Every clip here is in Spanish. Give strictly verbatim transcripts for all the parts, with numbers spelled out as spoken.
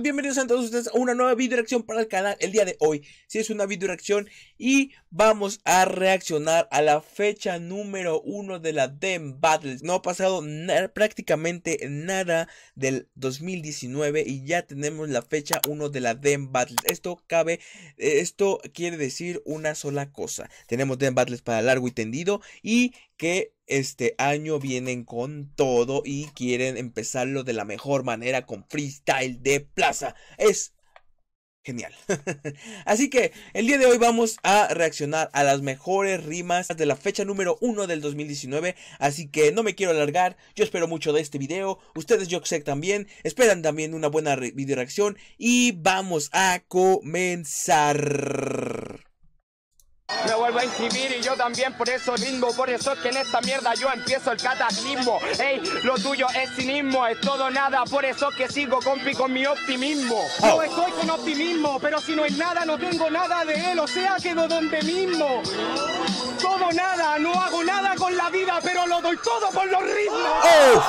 Bienvenidos a todos ustedes a una nueva video reacción para el canal. El día de hoy, sí es una video reacción y vamos a reaccionar a la fecha número uno de la D E M Battles. No ha pasado nada, prácticamente nada del dos mil diecinueve y ya tenemos la fecha uno de la D E M Battles. Esto cabe, esto quiere decir una sola cosa. Tenemos D E M Battles para largo y tendido y que este año vienen con todo y quieren empezarlo de la mejor manera con freestyle de plaza. Es genial. Así que el día de hoy vamos a reaccionar a las mejores rimas de la fecha número uno del dos mil diecinueve. Así que no me quiero alargar. Yo espero mucho de este video. Ustedes, yo sé también, esperan también una buena video reacción. Y vamos a comenzar. Me vuelvo a inscribir y yo también por eso ritmo. Por eso es que en esta mierda yo empiezo el cataclismo. Ey, lo tuyo es cinismo, es todo nada. Por eso es que sigo, compi, con mi optimismo. Oh. Yo estoy con optimismo, pero si no es nada no tengo nada de él. O sea, quedo donde mismo. Todo nada, no hago nada con la vida, pero lo doy todo por los ritmos. Oh.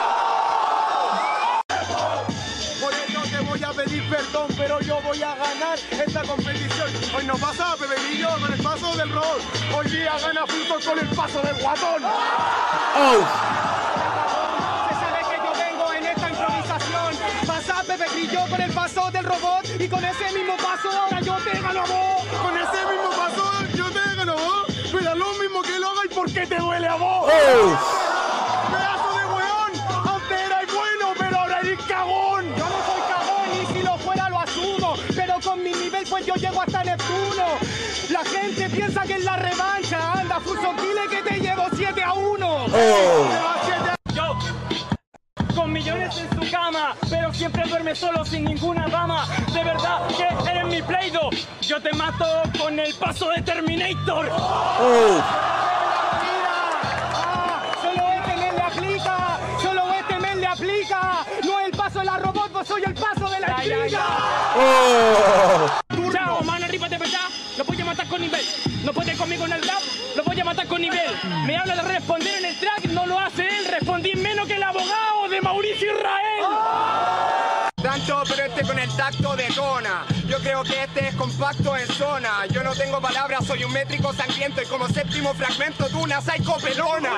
Voy a pedir perdón, pero yo voy a ganar esta competición. Hoy no pasa Pepe Grillo con el paso del rol. Hoy día gana Frutos con el paso del guatón. Oh. Se sabe que yo vengo en esta improvisación. Pasa Pepe Grillo con el paso del robot y con ese mismo paso ahora yo te gano a vos. Con ese mismo paso yo te gano a vos. Pero lo mismo que lo haga y por qué te duele a vos. Oh. Pedazo de weón, antes eras bueno, pero ahora eres cagón. Yo no soy cagón y si lo fuera lo asumo, pero con mi nivel pues yo llego hasta Neptuno. La gente piensa que es la revancha, anda Fuso, dile que te llevo siete a uno. Oh. Yo, con millones en su cama, pero siempre duerme solo sin ninguna dama. De verdad que eres mi Play-Doh. Yo te mato con el paso de Terminator. Oh. No es el paso de la robot, pues soy el paso de la chica. Oh. Chao, mano, arriba de verdad. Lo voy a matar con nivel. No puede conmigo en el rap, lo voy a matar con nivel. Me habla de responder en el track, no lo hace él. Respondí menos que el abogado de Mauricio Israel. Tanto, pero este con el tacto de Tona. Yo creo que este es compacto en zona. Yo no tengo palabras, soy un métrico sangriento y como séptimo fragmento de una psycho pelona.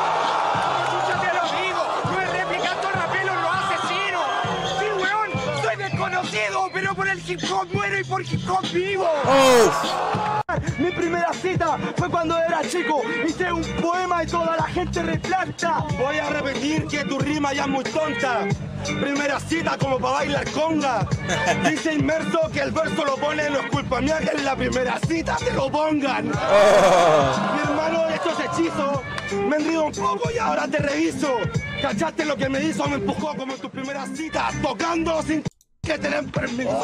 Ya te lo digo, no es replicando raperos, lo asesino. Sí, weón, soy desconocido, pero por el hip hop muero y por hip hop vivo. Oh. Mi primera cita fue cuando era chico. Hice un poema y toda la gente replanta. Voy a repetir que tu rima ya es muy tonta. Primera cita como para bailar conga. Dice Inmerso que el verso lo pone, no es culpa mía que en la primera cita te lo pongan. Oh. Mi hermano, estos hechizos me han rido un poco y ahora te reviso. ¿Cachaste lo que me hizo? Me empujó como en tus primeras citas, tocando sin que te den permiso.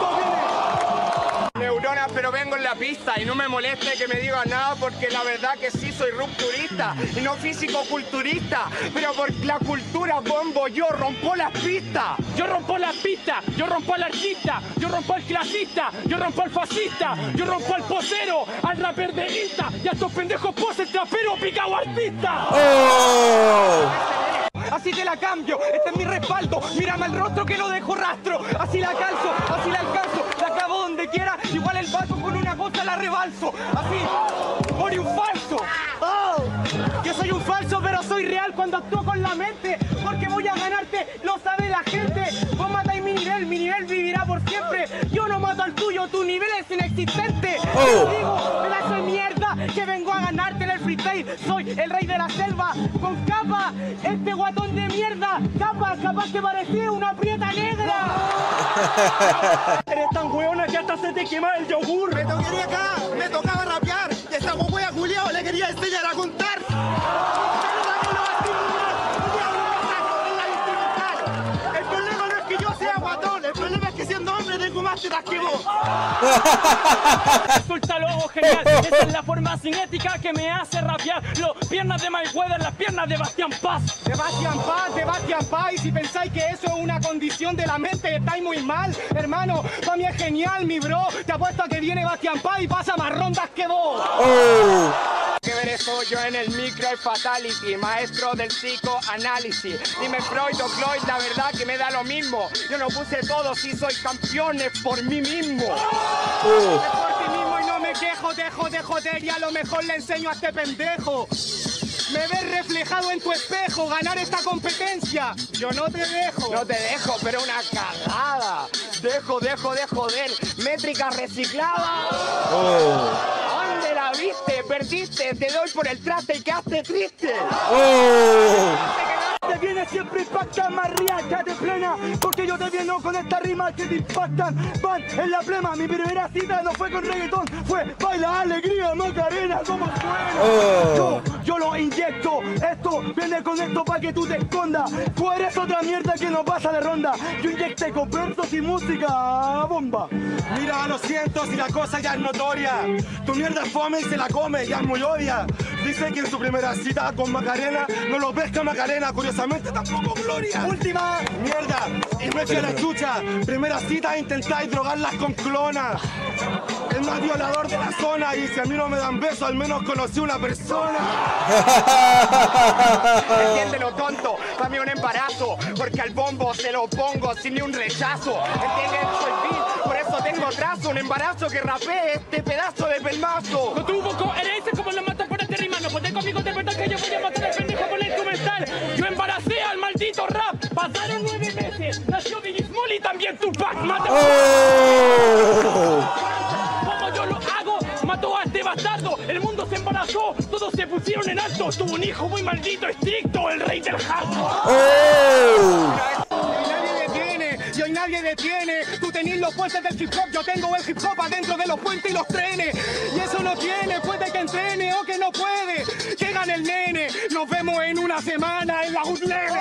Neuronas, pero vengo en la pista y no me moleste que me digan nada porque la verdad que sí soy rupturista y no físico-culturista, pero por la cultura bombo yo rompo las pistas. Yo rompo la pista, yo rompo al artista, yo rompo al clasista, yo rompo al fascista, yo rompo al posero, al rapper de Insta y a estos pendejos poses trapero picado artista. Oh. Así te la cambio, este es mi respaldo. Mírame el rostro que no dejo rastro. Así la calzo, así la alcanzo. La acabo donde quiera, igual el vaso con una gota la rebalso. Así, por un falso. Oh, yo soy un falso, pero soy real cuando actúo con la mente. Porque voy a ganarte, lo sabe la gente. Vos matáis mi nivel, mi nivel vivirá por siempre. Yo no mato al tuyo, tu nivel es inexistente. Oh. Te lo digo, pedazo de mierda, que vengo a ganarte en el freestyle. Soy el rey de la selva, con capa, este guatón de mierda. Capa, capaz que parecía una prieta negra. Eres tan hueona que hasta se te quema el yogur. Me toquería acá, me tocaba rapear y esta hueá Julio le quería enseñar a contar. El problema no es que yo sea guatón, el problema es que siendo hombre tengo más tetas que vos. Suéltalo, genial. Esa es la forma cinética que me hace rapear. Los piernas de Mayweather, las piernas de Bastián Paz. De Bastián Paz, de Bastián Paz. Y si pensáis que eso es una condición de la mente, estáis muy mal, hermano. Para mí es genial, mi bro. Te apuesto a que viene Bastián Paz y pasa más rondas que vos. Oh. Que eso, yo en el micro es fatality, maestro del psicoanálisis. Dime Freud o Cloyd, la verdad que me da lo mismo. Yo no puse todo, si soy campeón es por mí mismo. Oh. Es por ti mismo y no me quejo, dejo de joder y a lo mejor le enseño a este pendejo. Me ves reflejado en tu espejo, ganar esta competencia. Yo no te dejo. No te dejo, pero una cagada. Dejo, dejo de joder. Métrica reciclada. Oh. ¿Dónde la viste? Perdiste. Te doy por el traste y quedaste triste. Oh. Te viene siempre impacta más riacha de plena, porque yo te vieno con esta rima que te impactan. Van en la plema, mi primera cita no fue con reggaetón, fue baila alegría, Macarena, como suena. Oh. Yo, yo lo inyecto, esto viene con esto pa' que tú te escondas. Tú eres otra mierda que no pasa de ronda. Yo inyecté con versos y música bomba. Mira, lo siento si la cosa ya es notoria. Tu mierda es fome y se la come, ya es muy obvia. Dice que en su primera cita con Macarena no lo pesca Macarena, curiosamente tampoco Gloria. Última mierda, y me fui a la chucha. Primera cita intentáis drogarlas con clona. El más violador de la zona, y si a mí no me dan beso, al menos conocí una persona. Entiéndelo, tonto, para mí un embarazo, porque al bombo se lo pongo sin ni un rechazo. Entiende, soy beat, por eso tengo trazo. Un embarazo que rapee este pedazo de pelmazo. No tuvo coherencia como lo mata por este rima. No podés conmigo interpretar que yo voy a matar al pendejo con el instrumental. Yo embaracé al maldito rap. Pasaron nueve meses. Nació Biggie Small y también Tupac. Mata. Oh. Como yo lo hago, mató a este bastardo. El mundo se embarazó. Todos se pusieron en alto. Tuvo un hijo muy maldito, estricto, el rey del hardcore. Oh. Nadie detiene, y hoy nadie detiene. Tú tenés los puentes del hip hop, yo tengo el hip hop adentro de los puentes y los trenes. Y eso no tiene, puede que entrene o que no puede. Que gane el nene, nos vemos en una semana en la U Level.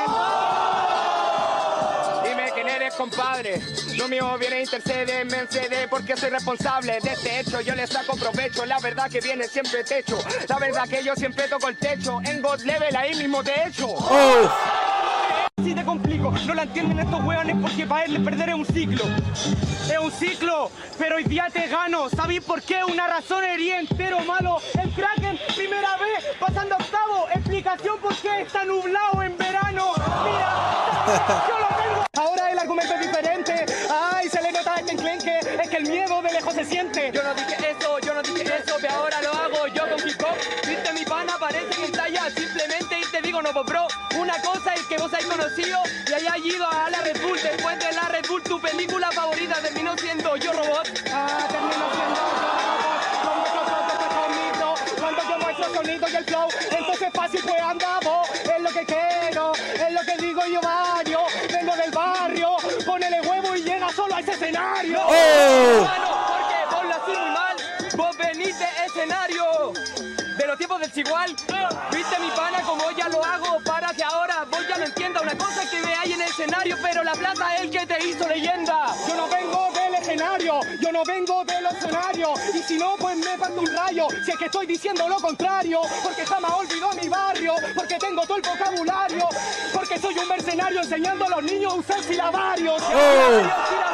Dime quién eres, compadre. Lo mío viene intercede, me encede porque soy responsable de este hecho. Yo le saco provecho, la verdad que viene siempre techo. La verdad que yo siempre toco el techo. En God Level ahí mismo te echo. Oh. Si te complico, no la entienden estos hueones porque para él perder es un ciclo. Es un ciclo, pero hoy día te gano. ¿Sabéis por qué? Una razón hería entero malo. El Kraken, primera vez, pasando a octavo. Explicación por qué está nublado en verano. Mira, yo lo tengo. Ahora el argumento es diferente. Ay, se le nota este enclenque. Es que el miedo de lejos se siente. Yo no dije eso, yo no dije eso, que ahora lo hago yo con hip hop. Viste mi pana, parece que ensaya simplemente y te digo no, bro. Una cosa es que vos hayas conocido y hayas ido a la Red Bull. Después de la Red Bull, tu película favorita terminó siendo Yo Robot. Ah, termino siendo yo, con muchos otros que conmigo. Cuando yo muestro el sonido y el flow, entonces fácil pues andamos. Es lo que quiero, es lo que digo yo vario. Vengo del barrio, ponele huevo y llega solo a ese escenario. Oh. Hermano, porque vos lo haces muy mal. Vos venís de escenario de los tiempos del Chigual. Viste mi pana como ya lo hago para que ahora vos ya lo entiendas. Una cosa es que veáis en el escenario, pero la plata es el que te hizo leyenda. Yo no vengo del escenario, yo no vengo del escenario. Y si no, pues me parto un rayo. Si es que estoy diciendo lo contrario, porque jamás olvidó mi barrio, porque tengo todo el vocabulario, porque soy un mercenario enseñando a los niños a usar silabarios. Oh.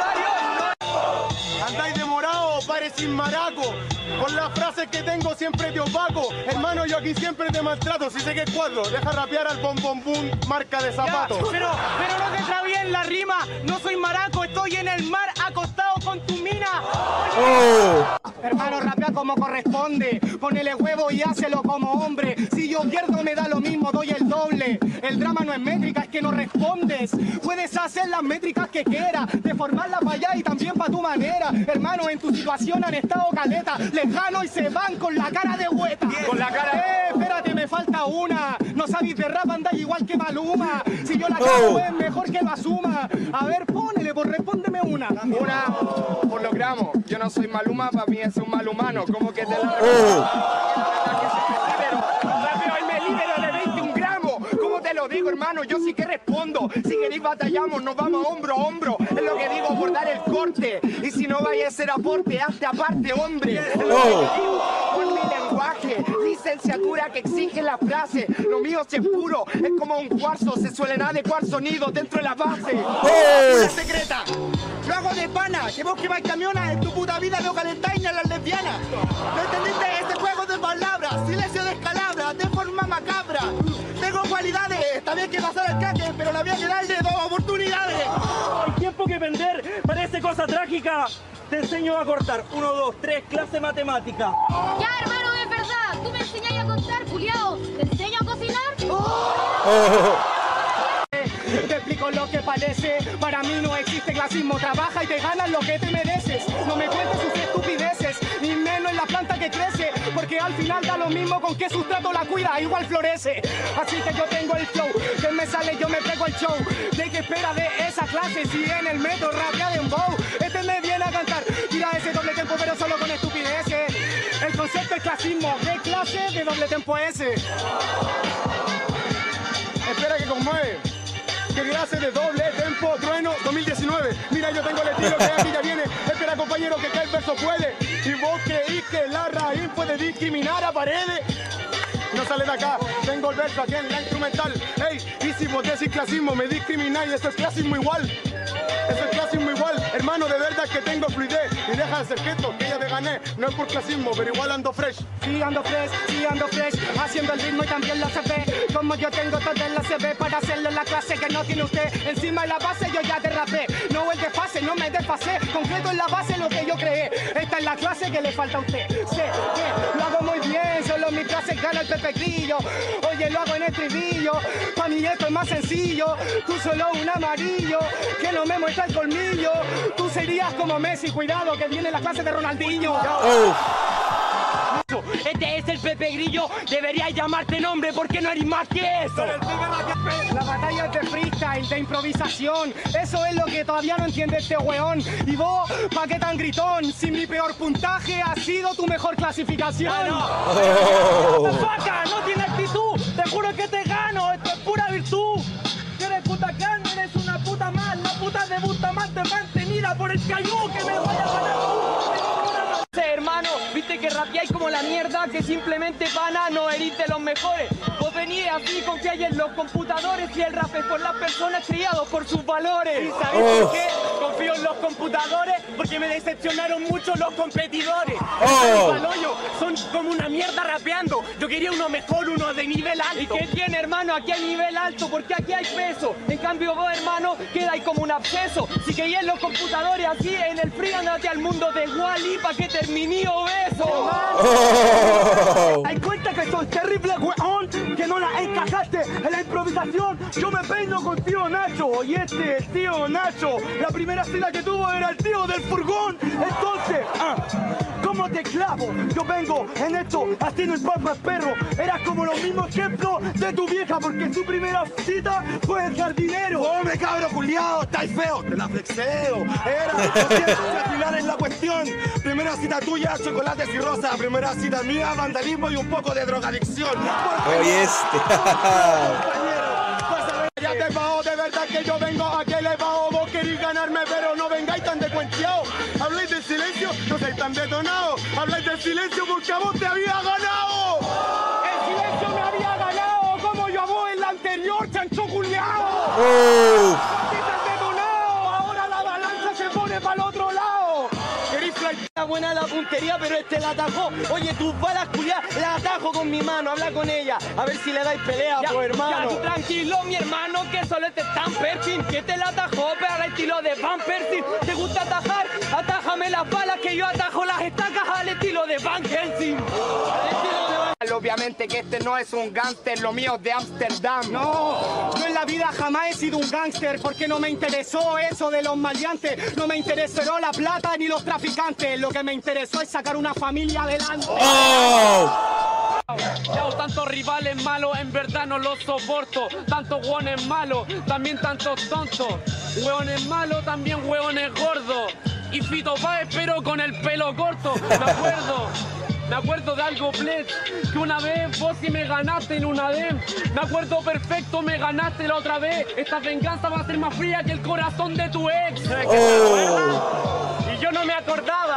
Andáis demorado, pares sin maraco. Con las frases que tengo siempre te opaco. Hermano, yo aquí siempre te maltrato. Si sé que es cuatro, deja rapear al bom bom boom, marca de zapatos. Pero, pero no te trabé en la rima. No soy maraco, estoy en el mar acostado con tu mina. Oh. Hermano, rapea como corresponde. Ponele huevo y hácelo como hombre. Si yo pierdo me da lo mismo, doy el doble. El drama no es métrica, es que no respondes. Puedes hacer las métricas que quieras, deformarlas para allá y también para tu manera. Hermano, en tu situación han estado caleta. Les gano y se van con la cara de hueta. Con la cara. Eh, espérate, me falta una. No sabéis de rap, andáis igual que Maluma. Si yo la cago Oh. es mejor que lo asuma. A ver, ponele, pues respóndeme una. Una, por los gramos. Yo no soy Maluma, para mí es un mal humano. Como que te la Oh. Rapeo y me libero de veintiún gramos. ¿Cómo te lo digo, hermano? Yo sí que respondo. Si queréis batallamos, nos vamos hombro a hombro. Es lo que digo por dar el corte. Y si no vaya a ser aporte, hazte aparte, hombre. Es lo que digo por mi lenguaje. Licenciatura que exige la frase. Lo mío sí es puro, es como un cuarzo. Se suelen adecuar sonidos dentro de la base. Una secreta. Lo hago de pana, que vos que vais camionas en tu puta vida no calentáis ni a las lesbianas. ¿No entendiste? Este juego es del palabras, silencio descalabra, de forma macabra. Tengo cualidades, está bien que pasar al caque, pero la voy a quedar de dos oportunidades. Hay tiempo que vender, parece cosa trágica. Te enseño a cortar. Uno, dos, tres, clase matemática. Ya, hermano, es verdad. Tú me enseñas a contar, culiao. ¿Te enseño a cocinar? Oh. Te explico lo que parece. Para mí no existe clasismo. Trabaja y te ganas lo que te mereces. No me cuentes sus estupideces, ni menos en la planta que crece, porque al final da lo mismo con qué sustrato la cuida, igual florece. Así que yo tengo el flow, que me sale yo me pego el show. ¿De qué espera de esa clase si en el metro rapea de un bow? Este me viene a cantar, tira ese doble tempo pero solo con estupideces. El concepto es clasismo. ¿Qué clase de doble tempo ese? Espera que conmueve. ¿Qué clase de doble tempo trueno dos mil diecinueve? Mira, yo tengo el estilo que aquí ya viene. Espera, compañero, que acá el verso puede. Y vos creís que la raíz puede discriminar a Paredes. No sale de acá, tengo el verso aquí en la instrumental. Ey, y si vos decís clasismo, me discrimináis, eso es clasismo igual. Eso es clasismo igual, hermano, de verdad que tengo fluidez. Y deja de ser quieto, que ya te gané. No es por clasismo, pero igual ando fresh. Sí, ando fresh, sí, ando fresh. Haciendo el ritmo y también la C P. Como yo tengo todo en la C B para hacerlo en la clase que no tiene usted. Encima de la base yo ya derrapé. No el desfase, no me desfasé. Concreto en la base lo que yo creé. Esta es la clase que le falta a usted. Sé que lo hago muy bien, solo mi clase gana el Pepe Grillo. Oye, lo hago en estribillo. Pa' mí esto es más sencillo. Tú solo un amarillo que no me muestra el colmillo. Tú serías como Messi, cuidado que viene la clase de Ronaldinho. Oh. Este es el Pepe Grillo, deberías llamarte nombre porque no eres más que eso. La batalla es de freestyle, de improvisación. Eso es lo que todavía no entiende este weón. Y vos, ¿pa' qué tan gritón? Si mi peor puntaje ha sido tu mejor clasificación. Oh. ¡Vaca! ¡No tiene actitud! ¡Te juro que te gano! ¡Esto es pura virtud! Si eres puta can, eres una puta mal. La puta de Bustamante mantenida por el cayú que me vaya a ganar tú. Hermano, viste que rapeáis como la mierda, que simplemente van a no herir de los mejores. Vos venís así, confiáis en los computadores y el rap es por las personas criados por sus valores. ¿Y sabéis oh. por qué? Confío en los computadores porque me decepcionaron mucho los competidores. Oh. Son como una mierda rapeando. Yo quería uno mejor, uno de nivel alto. ¿Y qué tiene, hermano? Aquí hay nivel alto porque aquí hay peso. En cambio vos, hermano, quedáis como un absceso. Si queríais los computadores así en el frío, andate al mundo de Wall-E pa' que terminé obeso. Oh. Hay cuenta que soy terrible, weón, que no la encajaste en la improvisación. Yo me peino con tío Nacho y este tío Nacho, la primera cena que tuvo era el tío del furgón. Entonces, ah, ¿cómo te clavo? Yo vengo en esto haciendo el papá perro. Era como los mismos ejemplos de tu vieja porque su primera cita fue el jardinero. Hombre, cabro culiao, estáis feo, te la flexeo. Era, lo siento, al final es la cuestión. Primera cita tuya, chocolates y rosa. Primera cita mía, vandalismo y un poco de drogadicción. Oye, este. Ya te bajo, de verdad que yo vengo a que le bajo. Vos queréis ganarme, pero no vengáis tan descuenteados. Habláis del silencio, no sois tan detonados. Habláis del silencio porque a vos te había ganado. El silencio me había ganado, como yo a vos en la anterior, chancho culiao. Oh. Ahora la balanza se pone para el otro lado. Queréis flanquear buena la puntería, pero este la atajó. Oye, tus balas culiadas la atajo con mi mano. Habla con ella, a ver si le dais pelea, ya, pues, hermano. Ya, tú tranquilo, mi hermano, que solo este tan Perkin, que te la atajó, pero al estilo de Van Persie. ¿Te gusta atajar? Atájame las balas, que yo atajo las estacas al estilo de Van Helsing. Al estilo de Van... Obviamente que este no es un gángster, lo mío es de Ámsterdam. No, yo en la vida jamás he sido un gángster porque no me interesó eso de los maleantes. No me interesó la plata ni los traficantes. Lo que me interesó es sacar una familia adelante. Oh. Ya, tantos rivales malos, en verdad no los soporto. Tantos hueones malos, también tantos tontos. Hueones malos, también hueones gordos. Y Fito Páez, pero con el pelo corto. Me acuerdo. Me acuerdo de algo, Bled, que una vez vos sí me ganaste en una D E M. Me acuerdo perfecto, me ganaste la otra vez. Esta venganza va a ser más fría que el corazón de tu ex. Oh. Y yo no me acordaba.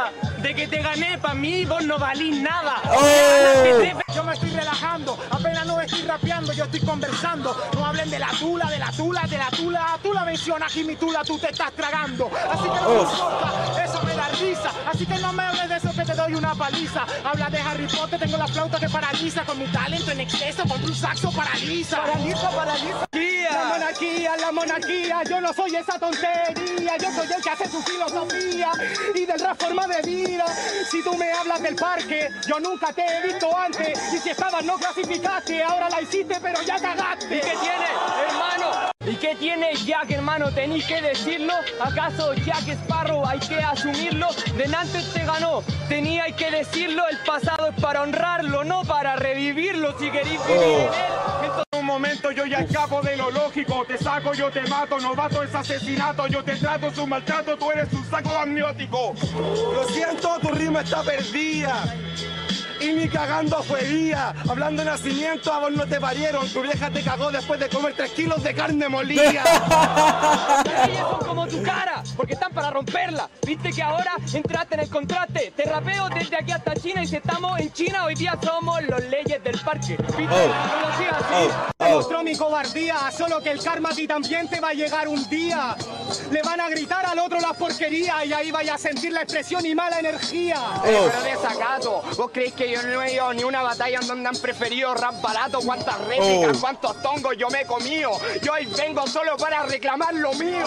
De que te gané, pa' mí vos no valís nada. ¡Oh! Yo me estoy relajando, apenas no estoy rapeando, yo estoy conversando. No hablen de la tula, de la tula, de la tula. Tú la mencionas, Jimmy Tula, tú te estás tragando. Así que no me importa, eso me da risa. Así que no me hables de eso que te doy una paliza. Habla de Harry Potter, tengo la flauta que paraliza. Con mi talento en exceso, con un saxo paraliza. Paraliza, paraliza. La monarquía, la monarquía, yo no soy esa tontería. Yo soy el que hace su filosofía y del rap forma de vida. Si tú me hablas del parque, yo nunca te he visto antes. Y si estabas no clasificaste, ahora la hiciste pero ya cagaste. ¿Y qué tiene, hermano? ¿Y qué tiene Jack, hermano? ¿Tenéis que decirlo? ¿Acaso Jack Sparrow hay que asumirlo? De Nantes te ganó, teníais que decirlo. El pasado es para honrarlo, no para revivirlo. Si queréis vivir en él, entonces... Un momento, yo ya escapo de lo lógico. Te saco, yo te mato, novato es asesinato. Yo te trato, es un maltrato, tú eres un saco amniótico. Lo siento, tu rima está perdida. Y ni cagando fue día. Hablando de nacimiento, a vos no te parieron. Tu vieja te cagó después de comer tres kilos de carne molida. Ellos son como tu cara, porque están para romperla. Viste que ahora entraste en el contraste. Te rapeo desde aquí hasta China y si estamos en China, hoy día somos los leyes del parque. ¿Viste? Oh. No lo sigas así. Oh, oh. Demostró mi cobardía, solo que el karma a ti también te va a llegar un día. Le van a gritar al otro las porquerías y ahí vaya a sentir la expresión y mala energía. Oh. Pero desacato, ¿vos creéis que yo no he ido ni una batalla en donde han preferido rap barato? ¿Cuántas réplicas, Oh. cuántos tongos yo me he comido? Yo hoy vengo solo para reclamar lo mío.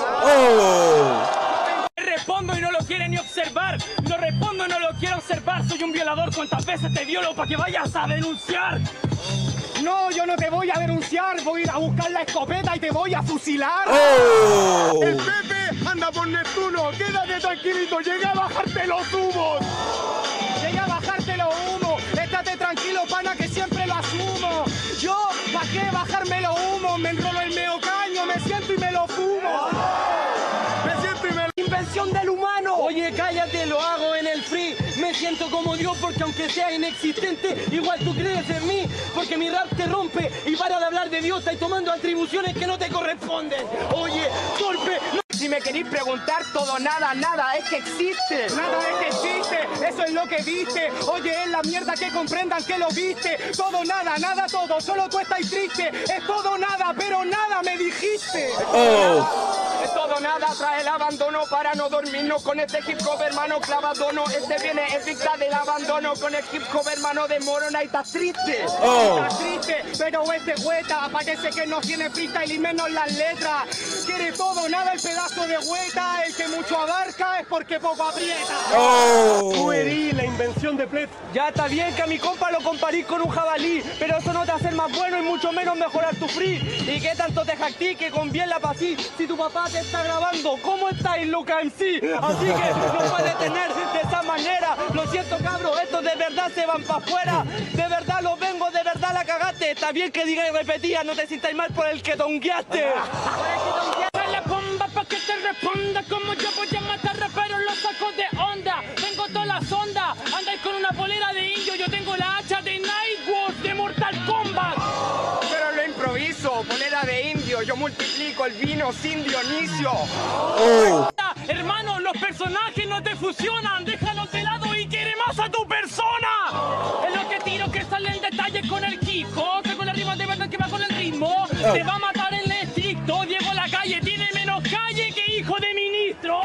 ¡Oh! Respondo y no lo quiere ni observar. No respondo y no lo quiero observar. Soy un violador. ¿Cuántas veces te violo para que vayas a denunciar? No, yo no te voy a denunciar, voy a ir a buscar la escopeta y te voy a fusilar. ¡Oh! El Pepe anda por Neptuno, quédate tranquilito, llegué a bajarte los humos. Llegué a bajarte los humos, estate tranquilo, pana, que siempre lo asumo. Yo, ¿para qué bajarme los humos? Me enrolo el meo caño, me siento y me lo fumo. Me siento y me lo... Invención del humano. Oye, cállate, lo hago en el free. Me siento como Dios porque aunque sea inexistente, igual tú crees en mí. Porque mi rap te rompe y para de hablar de Dios, estáis tomando atribuciones que no te corresponden. Oye, torpe, no... Si me queréis preguntar todo, nada, nada, es que existe. Nada es que existe, eso es lo que viste. Oye, es la mierda que comprendan que lo viste. Todo, nada, nada, todo, solo tú estás triste. Es todo, nada, pero nada me dijiste. ¡Oh! Es todo nada, trae el abandono para no dormirnos con este hip hop, hermano, clavadono. Este viene en dicta del abandono con el hip hop, hermano, de Morona y estás triste. ¡Oh! Estás triste, pero este hueta parece que no tiene freestyle y menos las letras. Quiere todo, nada, el pedazo de hueta. El que mucho abarca es porque poco aprieta. ¡Oh! Tú erí la invención de Plet. Ya está bien que a mi compa lo comparís con un jabalí, pero eso no te hace más bueno y mucho menos mejorar tu free. ¿Y qué tanto te jactí que con bien la pasí? Si tu papá te está grabando, ¿cómo estáis, Luca M C? Así que no puedes tener de esa manera. Lo siento, cabro, estos de verdad se van para afuera. De verdad los vengo, de verdad la cagaste. Está bien que diga y repetía, no te sientas mal por el que tongueaste. La bomba pa' que te responda. Como yo voy a matar raperos, los saco de onda. Tengo todas las ondas. Andáis con una polera de indio, yo tengo la hacha de Nightwolf de Mortal Kombat. Pero lo improviso, polera de indio, yo multiplico el vino sin Dionisio. ¡Oh! Hermano, los personajes no te fusionan. Déjalos de lado y quiere más a tu persona. Es lo que tiro que sale en detalle con el hip hop, que con la rima de verdad que va con el ritmo. Oh. Te va a matar en el estricto. Diego La Calle tiene menos calle que hijo de ministro.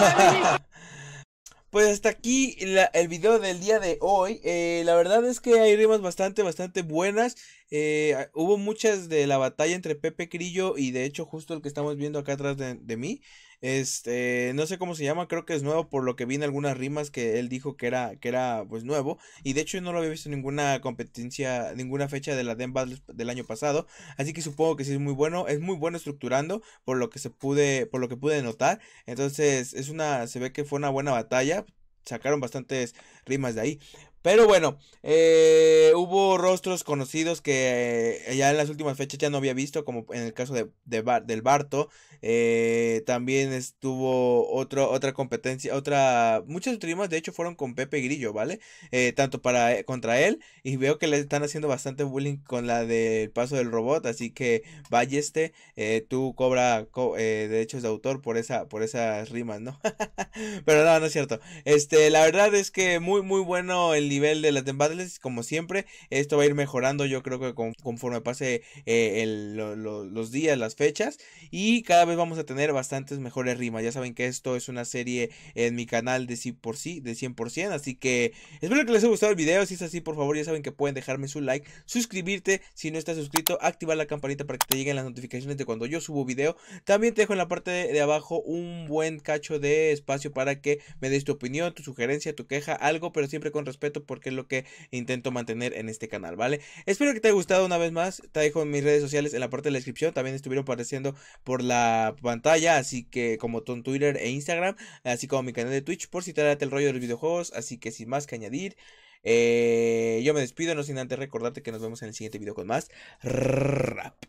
Pues hasta aquí la- el video del día de hoy. Eh, la verdad es que hay rimas bastante, bastante buenas. Eh, hubo muchas de la batalla entre Pepe Grillo y de hecho justo el que estamos viendo acá atrás de, de mí. Este, no sé cómo se llama, creo que es nuevo por lo que vi en algunas rimas que él dijo que era, que era pues nuevo. Y de hecho yo no lo había visto en ninguna competencia, ninguna fecha de la Dem Battles del año pasado. Así que supongo que sí es muy bueno, es muy bueno estructurando por lo que se pude, por lo que pude notar. Entonces es una, se ve que fue una buena batalla. Sacaron bastantes rimas de ahí. Pero bueno, eh, hubo rostros conocidos que eh, ya en las últimas fechas ya no había visto, como en el caso de, de Bar, del Barto. Eh, también estuvo otro, otra competencia, otra, muchas streamers de hecho fueron con Pepe Grillo, ¿vale? Eh, tanto para eh, contra él, y veo que le están haciendo bastante bullying con la del paso del robot, así que Balleste, eh, tú cobra co eh, derechos de autor por esa, por esas rimas, ¿no? Pero no, no es cierto. Este, la verdad es que muy, muy bueno el nivel de las Dem Battles, como siempre. Esto va a ir mejorando, yo creo que con, conforme pase eh, el, lo, lo, los días, las fechas, y cada vez vamos a tener bastantes mejores rimas. Ya saben que esto es una serie en mi canal de sí por sí, de cien por ciento, así que espero que les haya gustado el video. Si es así, por favor, ya saben que pueden dejarme su like, suscribirte si no estás suscrito, activar la campanita para que te lleguen las notificaciones de cuando yo subo video. También te dejo en la parte de, de abajo un buen cacho de espacio para que me des tu opinión, tu sugerencia, tu queja, algo, pero siempre con respeto, porque es lo que intento mantener en este canal, ¿vale? Espero que te haya gustado. Una vez más, te dejo en mis redes sociales en la parte de la descripción, también estuvieron apareciendo por la pantalla, así que como en Twitter e Instagram, así como mi canal de Twitch, por si te da el rollo de los videojuegos. Así que sin más que añadir, eh, yo me despido, no sin antes recordarte que nos vemos en el siguiente video con más rap.